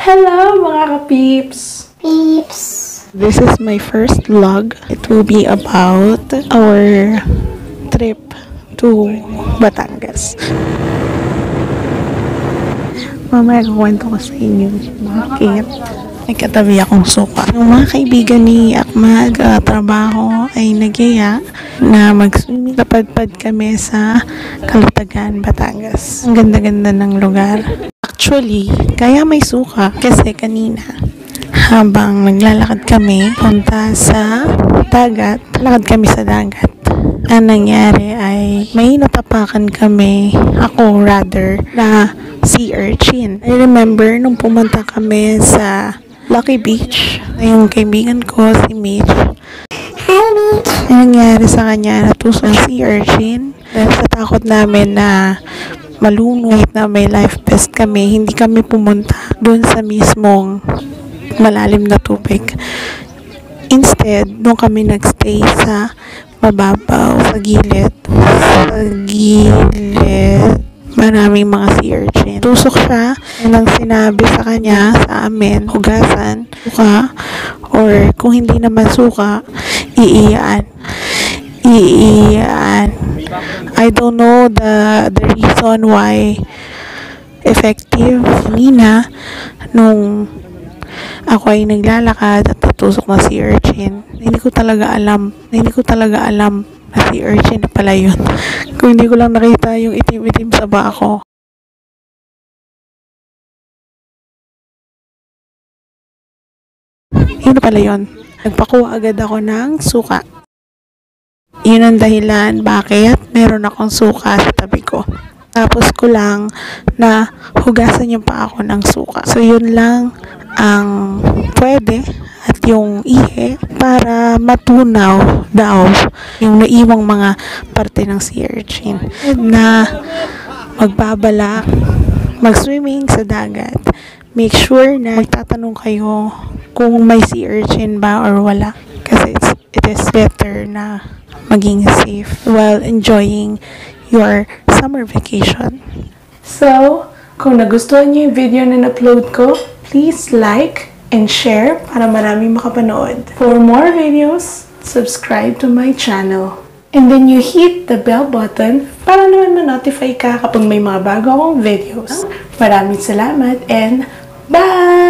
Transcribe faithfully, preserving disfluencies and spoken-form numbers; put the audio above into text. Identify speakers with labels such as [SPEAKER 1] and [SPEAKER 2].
[SPEAKER 1] Hello mga ka-peeps!
[SPEAKER 2] Peeps!
[SPEAKER 1] This is my first vlog. It will be about our trip to Batangas. Mamaya kukwento ko sa inyo bakit may katabi akong suka. Yung mga kaibigan ni Akmag uh, trabaho ay nagyaya na mag-swimming. Napadpad kami sa Kalutagan, Batangas. Ang ganda-ganda ng lugar. Actually, kaya may suka kasi kanina habang naglalakad kami punta sa dagat, lakad kami sa dagat. Ang nangyari ay may natapakan kami, ako rather, na sea urchin. I remember nung pumunta kami sa Lucky Beach, yung kaibigan ko, si Mitch.
[SPEAKER 2] Hi, Mitch!
[SPEAKER 1] Ang nangyari sa kanya, natusok ng sea urchin. Dahil sa takot namin na malunod na may life vest kami, hindi kami pumunta doon sa mismong malalim na tubig. Instead, doon kami nagstay sa mababaw, sa gilid. Sa gilid, maraming mga sea urchin. Tusok siya, nang sinabi sa kanya, sa amin, hugasan, suka, or kung hindi naman suka, iiyan. Iiyan. I don't know the the reason why effective. Nina, nung ako ay naglalakad at natusok na si urchin, hindi ko talaga alam, hindi ko talaga alam na si urchin na pala yun. Kung hindi ko lang nakita yung itim-itim sa baa ko. Yun na pala yun. Nagpakuha agad ako ng suka. Yun ang dahilan bakit meron akong suka sa tabi ko. Tapos ko lang na hugasan yung pa ako ng suka. So yun lang ang pwede at yung ihe para matunaw daw yung naiwang mga parte ng sea urchin na magbabala mag-swimming sa dagat. Make sure na magtatanong kayo kung may sea urchin ba or wala, kasi it's, it is better na maging safe while enjoying your summer vacation. So, kung nagustuhan niyo yung video na na-upload ko, please like and share para marami makapanood. For more videos, subscribe to my channel. And then you hit the bell button para naman ma-notify ka kapag may mga bago akong videos. Maraming salamat and bye!